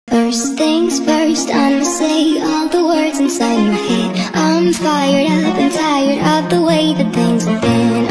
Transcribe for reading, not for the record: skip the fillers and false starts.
First things first, I'ma say all the words inside my head. I'm fired up and tired of the way that things have been.